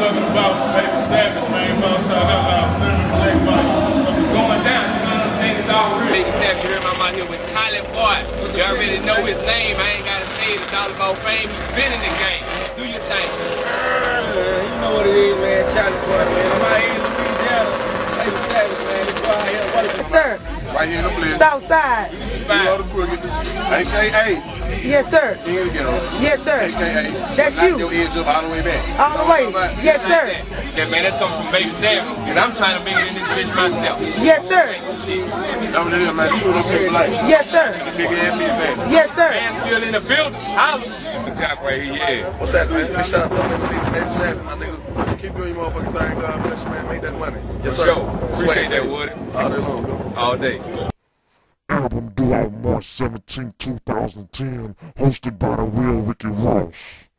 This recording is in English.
Southern Boss, Baby Savage, man. Boss, shout out Southern Black Box. Going down, you know what I'm saying? It's all real. Baby Savage, you heard I'm out here with Charlie Boy. You already know his name. I ain't gotta say it. It's all about fame. He's been in the game. Do your thing. You know what it is, man. Charlie Boy, man. I'm out here in Louisiana. Baby Savage, man. They go out here. What is it? Sir. Right here in the place. Southside. AKA. Yes, sir. Here to get on. Yes, sir. AKA. That's knock you. your edge up all the way back. All the way. Yes, sir. Yeah, man, that's coming from Baby Savage. And I'm trying to make it in this bitch myself. Yes, sir. That's what it is, man. You know them people like. Yes, sir. Big ass me, man. Yes, sir. Man, still in the building. Holla. The job right here, yeah. What's that, man? Big shout out to my nigga, Baby Savage, my nigga. Keep doing your motherfucking thing. God bless you, man. Make that money. Yes, sir. Sure. Appreciate that, Woody. All day long, bro. All day. Album due out March 17, 2010, hosted by the real Ricky Ross.